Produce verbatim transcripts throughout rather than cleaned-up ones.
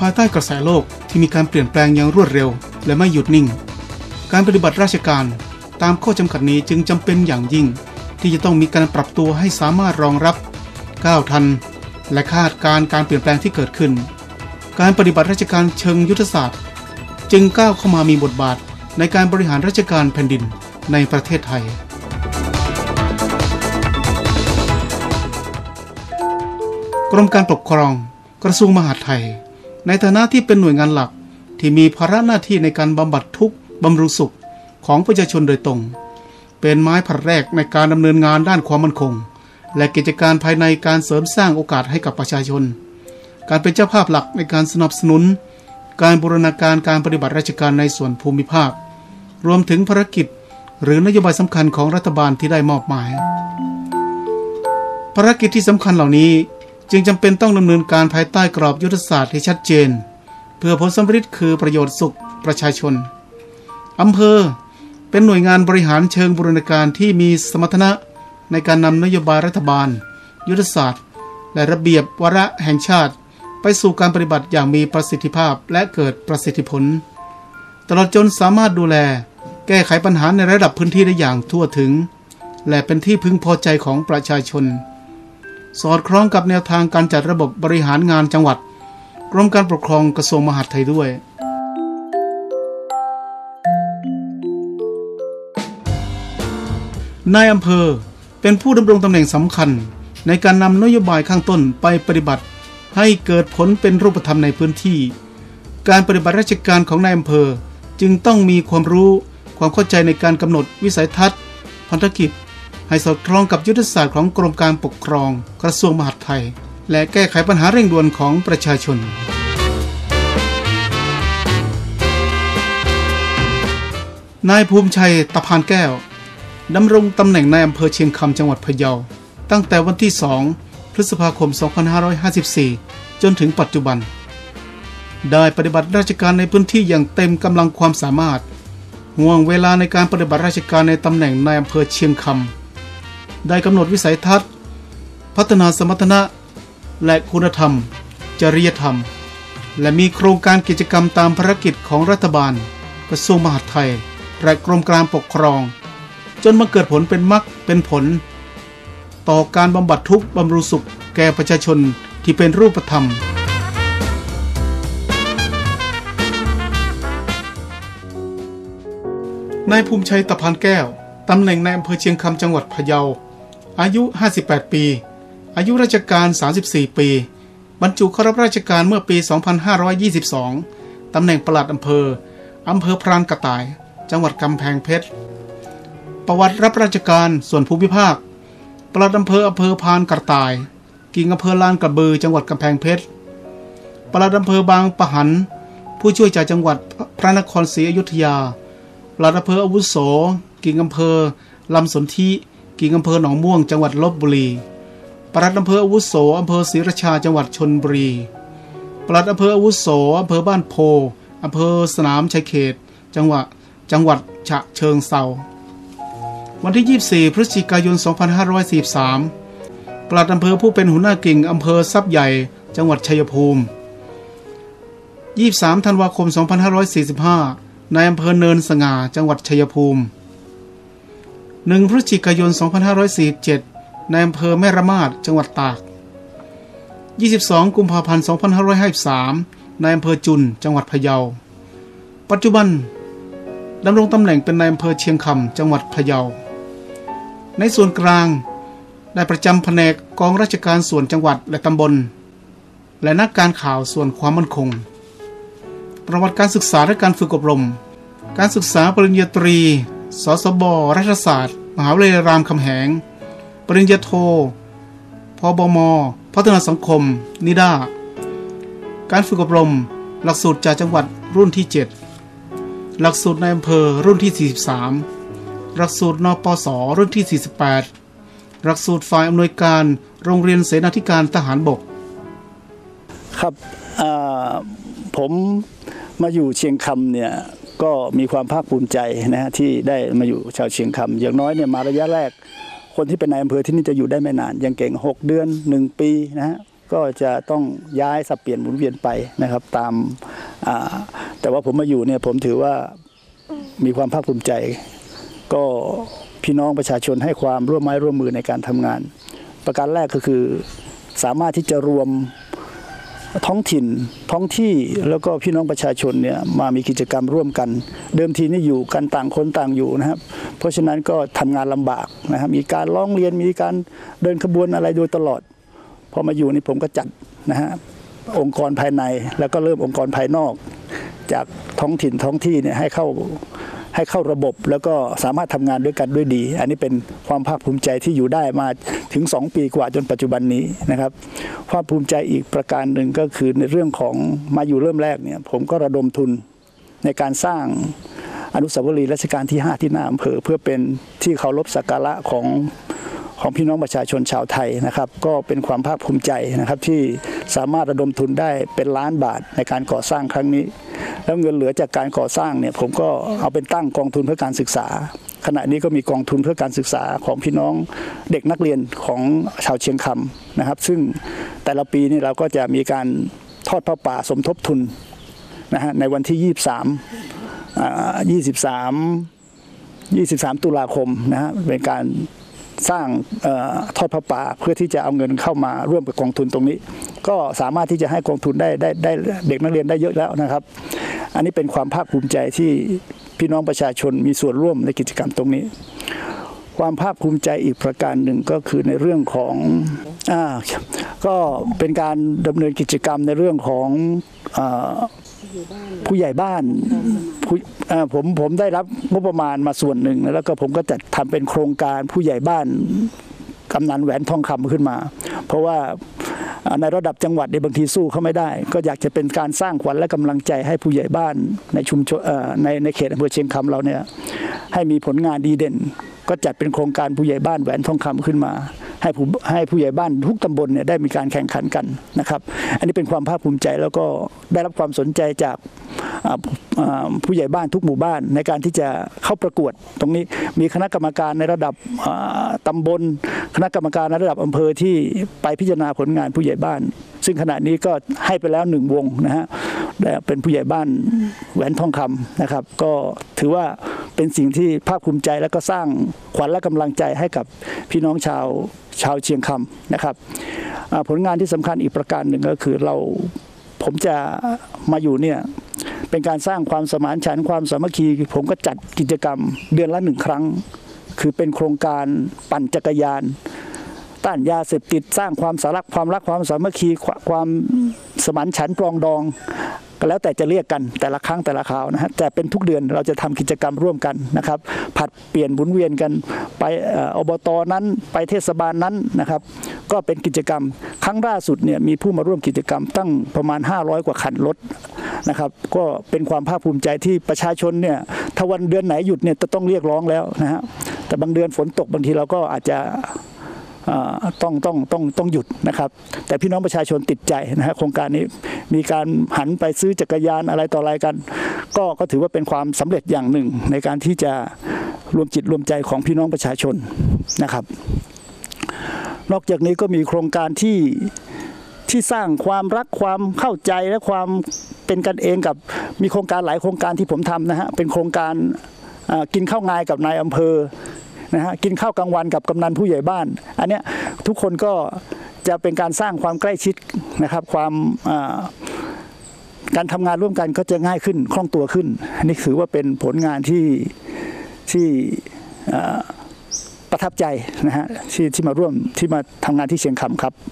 ายใต้กระแสโลกที่มีการเปลี่ยนแปลงอย่างรวดเร็วและไม่หยุดนิ่งการปฏิบัติราชการตามข้อจำกัดนี้จึงจำเป็นอย่างยิ่งที่จะต้องมีการปรับตัวให้สามารถรองรับก้าวทันและคาดการณ์การเปลี่ยนแปลงที่เกิดขึ้นการปฏิบัติราชการเชิงยุทธศาสตร์จึงก้าวเข้ามามีบทบาทในการบริหารราชการแผ่นดินในประเทศไทยกรมการปกครองกระทรวงมหาดไทยในฐานะที่เป็นหน่วยงานหลักที่มีภาระหน้าที่ในการบำบัดทุกข์บำรุงสุขของประชาชนโดยตรงเป็นไม้ผลัดแรกในการดำเนินงานด้านความมั่นคงและกิจการภายในการเสริมสร้างโอกาสให้กับประชาชนการเป็นเจ้าภาพหลักในการสนับสนุนการบูรณาการการปฏิบัติราชการในส่วนภูมิภาครวมถึงภารกิจหรือนโยบายสำคัญของรัฐบาลที่ได้มอบหมายภารกิจที่สำคัญเหล่านี้จึงจำเป็นต้องดำเนินการภายใต้กรอบยุทธศาสตร์ที่ชัดเจนเพื่อผลสำเร็จคือประโยชน์สุขประชาชนอำเภอเป็นหน่วยงานบริหารเชิงบูรณาการที่มีสมรรถนะในการนำนโยบายรัฐบาลยุทธศาสตร์และระเบียบวาระแห่งชาติไปสู่การปฏิบัติอย่างมีประสิทธิภาพและเกิดประสิทธิผลตลอดจนสามารถดูแลแก้ไขปัญหาในระดับพื้นที่ได้อย่างทั่วถึงและเป็นที่พึงพอใจของประชาชนสอดคล้องกับแนวทางการจัดระบบบริหารงานจังหวัดกรมการปกครองกระทรวงมหาดไทยด้วยนายอำเภอเป็นผู้ดำรงตำแหน่งสำคัญในการนำนโยบายข้างต้นไปปฏิบัติให้เกิดผลเป็นรูปธรรมในพื้นที่การปฏิบัติราชการของนายอำเภอจึงต้องมีความรู้ความเข้าใจในการกำหนดวิสัยทัศน์พันธกิจให้สอดคล้องกับยุทธศาสตร์ของกรมการปกครองกระทรวงมหาดไทยและแก้ไขปัญหาเร่งด่วนของประชาชนนายภูมิชัยตะพานแก้วดำรงตำแหน่งนายอำเภอเชียงคำจังหวัดพะเยาตั้งแต่วันที่สองพฤษภาคมสองพันห้าร้อยห้าสิบสี่จนถึงปัจจุบันได้ปฏิบัติราชการในพื้นที่อย่างเต็มกำลังความสามารถห่วงเวลาในการปฏิบัติราชการในตำแหน่งนายอำเภอเชียงคำได้กำหนดวิสัยทัศน์พัฒนาสมรรถนะและคุณธรรมจริยธรรมและมีโครงการกิจกรรมตามภารกิจของรัฐบาลกระทรวงมหาดไทยและกรมการปกครองจนมาเกิดผลเป็นมรรคเป็นผลต่อการบำบัดทุกข์บำรุงสุขแก่ประชาชนที่เป็นรูปธรรมนายภูมิชัยตะพานแก้วตำแหน่งนายอำเภอเชียงคำจังหวัดพะเยาอายุห้าสิบแปดปีอายุราชการสามสิบสี่ปีบรรจุเข้ารับราชการเมื่อปีสองพันห้าร้อยยี่สิบสองตำแหน่งปลัดอำเภออำเภอพรานกระต่ายจังหวัดกำแพงเพชรประวัติรับราชการส่วนภูมิภาคปลัดอำเภออำเภอพรานกระต่ายกิ่งอำเภอลานกระบือจังหวัดกำแพงเพชรปลัดอำเภอบางปะหันผู้ช่วยจากจังหวัดพระนครศรีอยุธยาปลัดอำเภออาวุโสกิ่งอำเภอลำสนธิกิ่งอำเภอหนองม่วงจังหวัดลพบุรีปลัดอำเภออาวุโสอำเภอศรีราชาจังหวัดชลบุรีปลัดอำเภออาวุโสอำเภอบ้านโพอำเภอสนามชัยเขตจังหวัดจังหวัดฉะเชิงเทราวันที่ยี่สิบสี่พฤศจิกายนสองพันห้าร้อยสี่สิบสามปลัดอำเภอผู้เป็นหัวหน้ากิ่งอำเภอทรัพย์ใหญ่จังหวัดชัยภูมิยี่สิบสามธันวาคมสองพันห้าร้อยสี่สิบห้านายอำเภอเนินสง่าจังหวัดชัยภูมิหนึ่งพฤศจิกายนสองพันห้าร้อยสี่สิบเจ็ดนายอำเภอแม่ระมาดจังหวัดตากยี่สิบสองกุมภาพันธ์สองพันห้าร้อยห้าสิบสามนายอำเภอจุนจังหวัดพะเยาปัจจุบันดำรงตำแหน่งเป็นนายอำเภอเชียงคำจังหวัดพะเยาในส่วนกลางได้ประจำแผนกกองราชการส่วนจังหวัดและตำบลและนักการข่าวส่วนความมั่นคงประวัติการศึกษาและการฝึกอบรมการศึกษาปริญญาตรีสสบรัฐศาสตร์มหาวิทยาลัยรามคำแหงปริญญาโทพบมพัฒนาสังคมนิด้าการฝึกอบรมหลักสูตรจากจังหวัดรุ่นที่เจ็ดหลักสูตรในอำเภอรุ่นที่สี่สิบสามหลักสูตรนปสรุ่นที่สี่สิบแปดหลักสูตรฝ่ายอำนวยการโรงเรียนเสนาธิการทหารบกครับผมมาอยู่เชียงคำเนี่ยก็มีความภาคภูมิใจนะฮะที่ได้มาอยู่ชาวเชียงคำอย่างน้อยเนี่ยมาระยะแรกคนที่เป็นนายอำเภอที่นี่จะอยู่ได้ไม่นานอย่างเก่งหกเดือนหนึ่งปีนะฮะก็จะต้องย้ายสับเปลี่ยนหมุนเวียนไปนะครับตามแต่ว่าผมมาอยู่เนี่ยผมถือว่ามีความภาคภูมิใจก็พี่น้องประชาชนให้ความร่วมไม้ร่วมมือในการทำงานประการแรกก็คือสามารถที่จะรวมท้องถิ่นท้องที่แล้วก็พี่น้องประชาชนเนี่ยมามีกิจกรรมร่วมกันเดิมทีนี่อยู่กันต่างคนต่างอยู่นะครับเพราะฉะนั้นก็ทำงานลำบากนะครับมีการร้องเรียนมีการเดินขบวนอะไรโดยตลอดพอมาอยู่นี่ผมก็จัดนะฮะองค์กรภายในแล้วก็เริ่มองค์กรภายนอกจากท้องถิ่นท้องที่เนี่ยให้เข้าให้เข้าระบบแล้วก็สามารถทำงานด้วยกันด้วยดีอันนี้เป็นความภาคภูมิใจที่อยู่ได้มาถึงสองปีกว่าจนปัจจุบันนี้นะครับความภูมิใจอีกประการหนึ่งก็คือในเรื่องของมาอยู่เริ่มแรกเนี่ยผมก็ระดมทุนในการสร้างอนุสาวรีย์รัชกาลที่ห้าที่หน้าอำเภอเพื่อเป็นที่เคารพสักการะของของพี่น้องประชาชนชาวไทยนะครับก็เป็นความภาคภูมิใจนะครับที่สามารถระดมทุนได้เป็นล้านบาทในการก่อสร้างครั้งนี้แล้วเงินเหลือจากการก่อสร้างเนี่ยผมก็เอาเป็นตั้งกองทุนเพื่อการศึกษาขณะนี้ก็มีกองทุนเพื่อการศึกษาของพี่น้องเด็กนักเรียนของชาวเชียงคำนะครับซึ่งแต่ละปีนี่เราก็จะมีการทอดผ้าป่าสมทบทุนนะฮะในวันที่ยี่สิบสามอ่ายี่สิบสามยี่สิบสามตุลาคมนะฮะเป็นการสร้างทอดผ้าป่าเพื่อที่จะเอาเงินเข้ามาร่วมกับกองทุนตรงนี้ก็สามารถที่จะให้กองทุนได้ได้ได้เด็กนักเรียนได้เยอะแล้วนะครับอันนี้เป็นความภาคภูมิใจที่พี่น้องประชาชนมีส่วนร่วมในกิจกรรมตรงนี้ความภาคภูมิใจอีกประการหนึ่งก็คือในเรื่องของอ่าก็เป็นการดำเนินกิจกรรมในเรื่องของอ่าผู้ใหญ่บ้านผมผมได้รับงบประมาณมาส่วนหนึ่งแล้วก็ผมก็จัดทำเป็นโครงการผู้ใหญ่บ้านกำนันแหวนทองคำขึ้นมาเพราะว่าในระดับจังหวัดในบางทีสู้เขาไม่ได้ก็อยากจะเป็นการสร้างขวัญและกำลังใจให้ผู้ใหญ่บ้านในชุมชนในในเขตอำเภอเชียงคำเราเนี่ยให้มีผลงานดีเด่นก็จัดเป็นโครงการผู้ใหญ่บ้านแหวนทองคำขึ้นมาให้ผู้ให้ผู้ใหญ่บ้านทุกตำบลเนี่ยได้มีการแข่งขันกันนะครับอันนี้เป็นความภาคภูมิใจแล้วก็ได้รับความสนใจจากผู้ใหญ่บ้านทุกหมู่บ้านในการที่จะเข้าประกวดตรงนี้มีคณะกรรมการในระดับตำบลคณะกรรมการในระดับอำเภอที่ไปพิจารณาผลงานผู้ใหญ่บ้านซึ่งขณะนี้ก็ให้ไปแล้วหนึ่งวงนะฮะเป็นผู้ใหญ่บ้านแหวนทองคำนะครับก็ถือว่าเป็นสิ่งที่ภาคภูมิใจและก็สร้างขวัญและกำลังใจให้กับพี่น้องชาวชาวเชียงคำนะครับผลงานที่สำคัญอีกประการหนึ่งก็คือเราผมจะมาอยู่เนี่ยเป็นการสร้างความสมานฉันท์ความสามัคคีผมก็จัดกิจกรรมเดือนละหนึ่งครั้งคือเป็นโครงการปั่นจักรยานต้านยาเสพติดสร้างความสารักความรักความสามัคคีความสมานฉันท์ปรองดองก็แล้วแต่จะเรียกกันแต่ละครั้งแต่ละคราวนะฮะแต่เป็นทุกเดือนเราจะทำกิจกรรมร่วมกันนะครับผัดเปลี่ยนหมุนเวียนกันไปอบต.นั้นไปเทศบาลนั้นนะครับก็เป็นกิจกรรมครั้งล่าสุดเนี่ยมีผู้มาร่วมกิจกรรมตั้งประมาณห้าร้อยกว่าคันรถนะครับก็เป็นความภาคภูมิใจที่ประชาชนเนี่ยถ้าวันเดือนไหนหยุดเนี่ยจะต้องเรียกร้องแล้วนะฮะแต่บางเดือนฝนตกบางทีเราก็อาจจะต้องต้องต้องต้องหยุดนะครับแต่พี่น้องประชาชนติดใจนะฮะโครงการนี้มีการหันไปซื้อจักรยานอะไรต่ออะไรกันก็ก็ถือว่าเป็นความสำเร็จอย่างหนึ่งในการที่จะรวมจิตรวมใจของพี่น้องประชาชนนะครับนอกจากนี้ก็มีโครงการที่ที่สร้างความรักความเข้าใจและความเป็นกันเองกับมีโครงการหลายโครงการที่ผมทำนะฮะเป็นโครงการกินข้าวงายกับนายอำเภอนะฮะกินข้าวกลางวันกับกำนันผู้ใหญ่บ้านอันเนี้ยทุกคนก็จะเป็นการสร้างความใกล้ชิดนะครับความการทำงานร่วมกันก็จะง่ายขึ้นคล่องตัวขึ้นอันนี้ถือว่าเป็นผลงานที่ที่ประทับใจนะฮะที่ที่มาร่วมที่มาทำงานที่เชียงคำครับ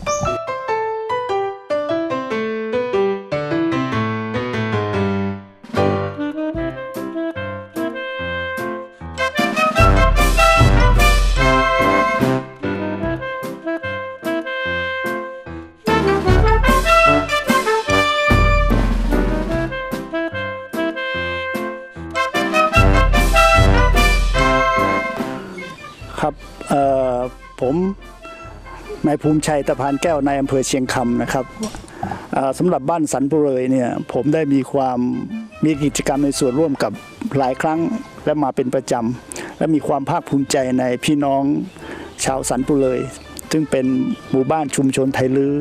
ครับผมนายภูมิชัยตะพานแก้วนายอำเภอเชียงคำนะครับสำหรับบ้านสันปุเรยเนี่ยผมได้มีความมีกิจกรรมในส่วนร่วมกับหลายครั้งและมาเป็นประจำและมีความภาคภูมิใจในพี่น้องชาวสันปุเรยซึ่งเป็นหมู่บ้านชุมชนไทยลื้อ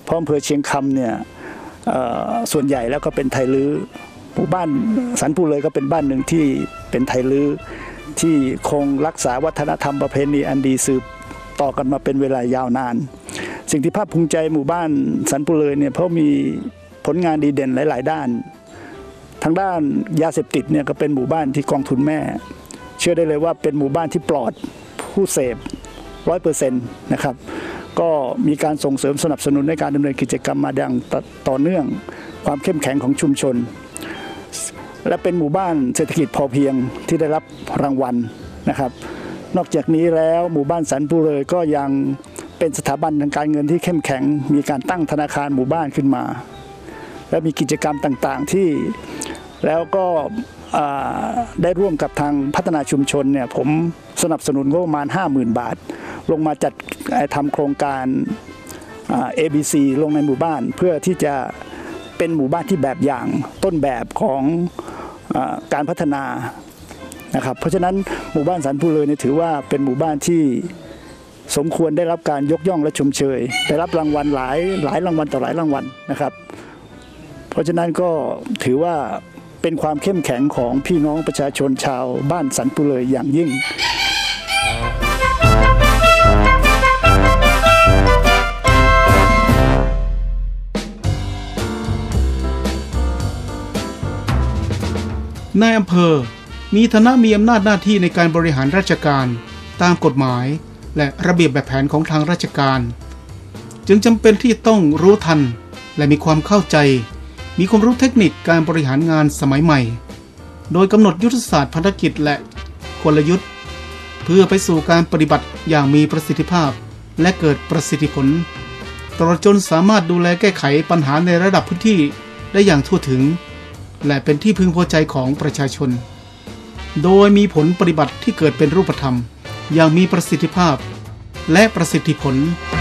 เพราะอำเภอเชียงคำเนี่ยส่วนใหญ่แล้วก็เป็นไทยลื้อหมู่บ้านสันปูเลยก็เป็นบ้านหนึ่งที่เป็นไทยลื้อที่คงรักษาวัฒนธรรมประเพณีอันดีสืบต่อกันมาเป็นเวลายาวนานสิ่งที่ภาคภูมิใจหมู่บ้านสันปูเลยเนี่ยเพราะมีผลงานดีเด่นหลายๆด้านทางด้านยาเสพติดเนี่ยก็เป็นหมู่บ้านที่กองทุนแม่เชื่อได้เลยว่าเป็นหมู่บ้านที่ปลอดผู้เสพร้อยเปอร์เซ็นต์นะครับก็มีการส่งเสริมสนับสนุนในการดำเนินกิจกรรมมาอย่างต่อเนื่องความเข้มแข็งของชุมชนและเป็นหมู่บ้านเศรษฐกิจพอเพียงที่ได้รับรางวัลนะครับนอกจากนี้แล้วหมู่บ้านสันปูเลยก็ยังเป็นสถาบันทางการเงินที่เข้มแข็งมีการตั้งธนาคารหมู่บ้านขึ้นมาและมีกิจกรรมต่างๆที่แล้วก็ได้ร่วมกับทางพัฒนาชุมชนเนี่ยผมสนับสนุนงบประมาณ ห้าหมื่น บาทลงมาจัดทำโครงการ เอ บี ซี ลงในหมู่บ้านเพื่อที่จะเป็นหมู่บ้านที่แบบอย่างต้นแบบของการพัฒนานะครับเพราะฉะนั้นหมู่บ้านสันปูเลยเนี่ยถือว่าเป็นหมู่บ้านที่สมควรได้รับการยกย่องและชมเชยได้รับรางวัลหลายหลายรางวัลต่อหลายรางวัลนะครับเพราะฉะนั้นก็ถือว่าเป็นความเข้มแข็งของพี่น้องประชาชนชาวบ้านสันปูเลยอย่างยิ่งนายอำเภอมีฐานะมีอำนาจหน้าที่ในการบริหารราชการตามกฎหมายและระเบียบแบบแผนของทางราชการจึงจำเป็นที่ต้องรู้ทันและมีความเข้าใจมีความรู้เทคนิคการบริหารงานสมัยใหม่โดยกำหนดยุทธศาสตร์พันธกิจและกลยุทธ์เพื่อไปสู่การปฏิบัติอย่างมีประสิทธิภาพและเกิดประสิทธิผลตลอดจนสามารถดูแลแก้ไขปัญหาในระดับพื้นที่ได้อย่างทั่วถึงและเป็นที่พึงพอใจของประชาชนโดยมีผลปฏิบัติที่เกิดเป็นรูปธรรมอย่างมีประสิทธิภาพและประสิทธิผล